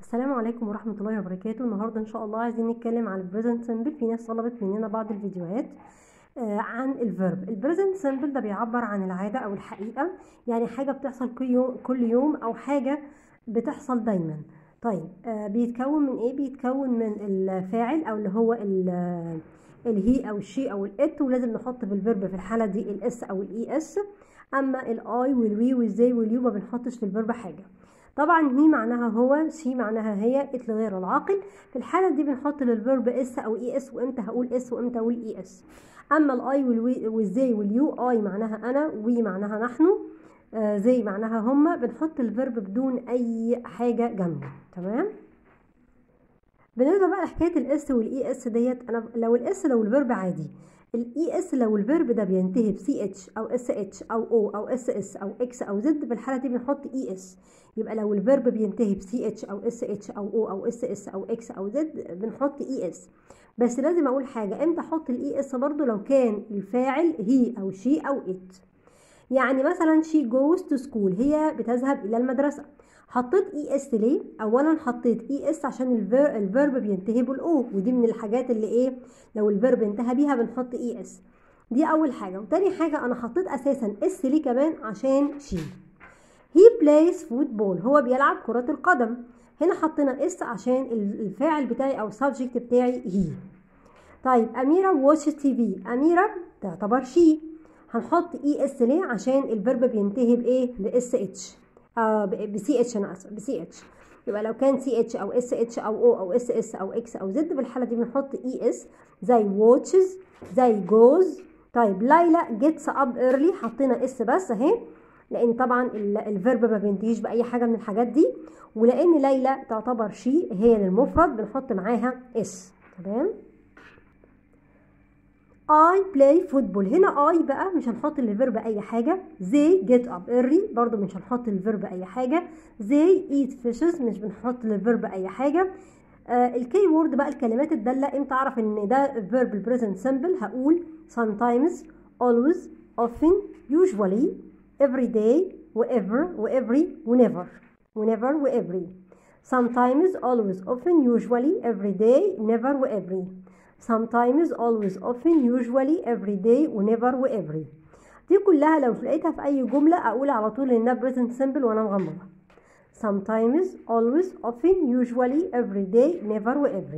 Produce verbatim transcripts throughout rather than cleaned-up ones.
السلام عليكم ورحمة الله وبركاته. النهاردة ان شاء الله عايزين نتكلم عن البريزنت سيمبل. في ناس طلبت مننا بعض الفيديوهات آه عن الفيرب. البريزنت سيمبل ده بيعبر عن العادة او الحقيقة، يعني حاجة بتحصل كل يوم كل يوم او حاجة بتحصل دايما. طيب آه بيتكون من ايه؟ بيتكون من الفاعل او اللي هو الهي او الشي او الات، ولازم نحط في الفيرب في الحالة دي الاس او الاي اس. اما الاي والوي والزي واليو ما بنحطش في الفيرب حاجة. طبعا هي معناها هو، شي معناها هي، ات لغير العاقل. في الحاله دي بنحط للفيرب اس او اي اس، وامتى هقول اس وامتى هقول اي اس. اما الاي والزي واليو، اي معناها انا، وي معناها نحن، آه زي معناها هما، بنحط الفيرب بدون اي حاجه جنبه. تمام. بالنسبه بقى لحكايه الاس والاي اس ديت، انا لو الاس لو الفيرب عادي، الاي اس لو الفيرب ده بينتهي بسي اتش او اس اتش او او او اس اس او اكس او زد، في الحاله دي بنحط اي اس. يبقى لو الفيرب بينتهي بسي اتش او اس اتش او او او اس اس او اكس او زد بنحط اي اس. بس لازم اقول حاجه، امتى احط الاي اس برضو؟ لو كان الفاعل هي او شي او ات. يعني مثلا she goes to school، هي بتذهب الى المدرسه. حطيت اي اس ليه؟ اولا حطيت اي اس عشان الفيرب بينتهي بالاو، ودي من الحاجات اللي ايه، لو الفيرب انتهى بيها بنحط اي اس. دي اول حاجه. وتاني حاجه انا حطيت اساسا اس ليه كمان عشان شي. he plays football، هو بيلعب كره القدم. هنا حطينا اس عشان الفاعل بتاعي او السبجكت بتاعي هي. طيب اميره watches تي في، اميره تعتبر شي. هنحط اي اس ليه؟ عشان الفيرب بينتهي بايه؟ باس اتش، آه بسي اتش، انا اسف بسي اتش. يبقى لو كان سي اتش او اس اتش او او او اس اس او اكس او زد، في الحاله دي بنحط اي اس، زي واتشز، زي جوز. طيب ليلى جيتس اب ايرلي، حطينا اس بس اهي، لان طبعا الفيرب ما بينتهيش باي حاجه من الحاجات دي، ولان ليلى تعتبر شي هي للمفرد بنحط معاها اس. تمام. I play football، هنا I بقى مش هنحط للفيرب اي حاجه. they get up early برضو مش هنحط للفيرب اي حاجه. they eat fishes مش بنحط للفيرب اي حاجه. آه الكي وورد بقى، الكلمات الداله، امتى اعرف ان ده فيرب البريزنت سيمبل؟ هقول sometimes، always، often، usually، every day، wherever، wherever، whenever، whenever wherever. sometimes، always، often، usually، every day، never wherever. sometimes، always، often، usually، every day، whenever wherever. دي كلها لو لقيتها في اي جمله اقول على طول انها present simple وانا مغمضه. sometimes، always، often، usually، every day، never wherever.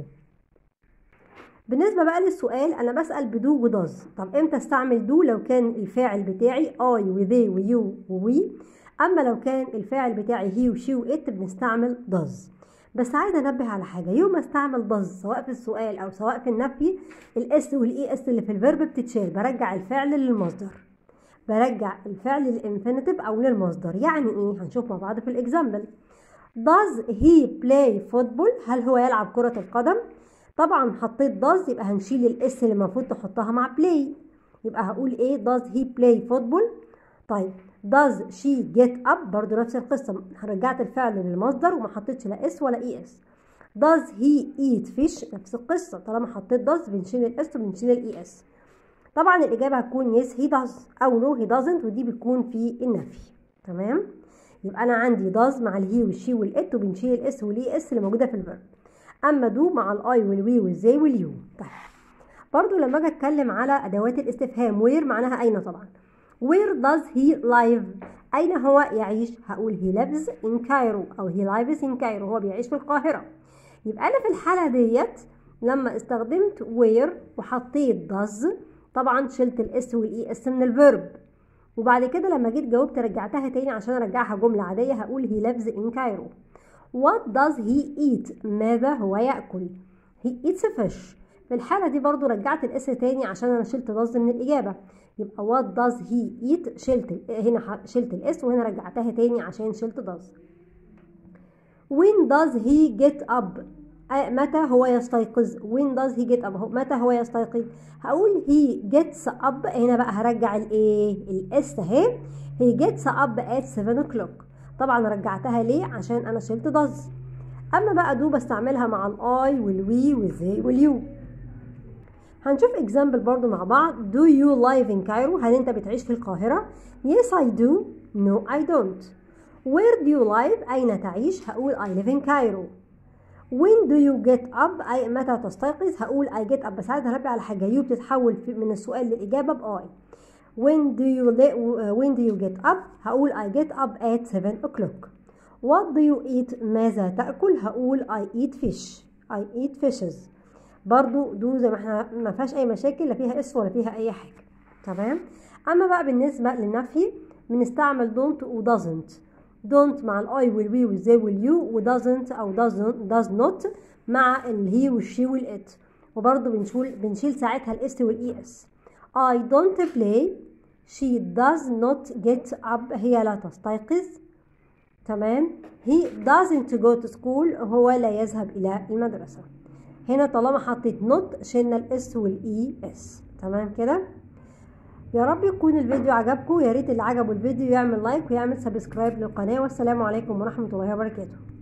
بالنسبه بقى للسؤال، انا بسال بدو وداز. طب امتى استعمل دو؟ لو كان الفاعل بتاعي I وذي ويو ووي. اما لو كان الفاعل بتاعي هي وشي وات بنستعمل داز. بس عايزه انبه على حاجه، يوم ما استعمل داز سواء في السؤال او سواء في النفي، الاس والاي اس اللي في الفيرب بتتشال، برجع الفعل للمصدر، برجع الفعل للانفينيتيف او للمصدر. يعني ايه؟ هنشوف مع بعض في الاكزامبل. does he play football، هل هو يلعب كره القدم؟ طبعا حطيت does، يبقى هنشيل الاس اللي المفروض تحطها مع play، يبقى هقول ايه؟ does he play football. طيب does she get up، برضو نفس القصة، رجعت الفعل للمصدر وما حطيتش لا اس ولا اي اس. does he eat fish، نفس القصة، طالما حطيت does بنشيل الاس وبنشيل الاي اس. طبعا الإجابة هتكون yes he does أو no he doesn't، ودي بتكون في النفي. تمام. يبقى أنا عندي does مع الهي والشي والإت، وبنشيل الاس والاي اس اللي موجودة في الفيرب. أما do مع الاي والوي والزي واليو. طيب برضو لما أجي أتكلم على أدوات الاستفهام، where معناها أين طبعا. where does he live، أين هو يعيش؟ هقول he lives in Cairo أو he lives in Cairo، هو بيعيش في القاهرة. يبقى أنا في الحالة ديت لما استخدمت where وحطيت does، طبعا شلت الاس والاي اس من الفيرب، وبعد كده لما جيت جاوبت رجعتها تاني عشان ارجعها جملة عادية، هقول he lives in Cairo. what does he eat، ماذا هو يأكل؟ he eats fish. في الحالة دي برضو رجعت الاس تاني عشان انا شلت does من الإجابة، يبقى what does he eat، شلت هنا شلت الاس وهنا رجعتها تاني عشان شلت does. when does he get up، متى هو يستيقظ؟ when does he get up، متى هو يستيقظ؟ هقول he gets up، هنا بقى هرجع الايه؟ الاس اهي، he gets up at seven o'clock. طبعا رجعتها ليه؟ عشان انا شلت does. اما بقى دو بستعملها مع الاي والوي والزي واليو. هنشوف example برضو مع بعض. do you live in Cairo، هل انت بتعيش في القاهرة؟ yes I do، no I don't. where do you live، اين تعيش؟ هقول I live in Cairo. when do you get up أي متى تستيقظ، هقول I get up بس عايز هربي على حاجة يو بتتحول من السؤال للإجابة بآي. when do you when do you get up هقول I get up at seven o'clock. what do you eat ماذا تأكل، هقول I eat fish I eat fishes. برضو دو زي ما احنا ما فيهاش أي مشاكل، لا فيها اس ولا فيها أي حاجة. تمام. أما بقى بالنسبة للنفي بنستعمل don't و doesn't. don't مع الاي والوي والزي واليو، و doesn't او doesn't does not مع الهي والشي والات، وبرضه بنشيل بنشيل ساعتها الاس والاي اس. I don't play she does not get up هي لا تستيقظ. تمام. he doesn't go to school هو لا يذهب الى المدرسة. هنا طالما حطيت not شلنا الاس والاي اس. تمام كده. يا رب يكون الفيديو عجبكم، يا ريت اللي عجبه الفيديو يعمل لايك ويعمل سبسكرايب للقناة، والسلام عليكم ورحمة الله وبركاته.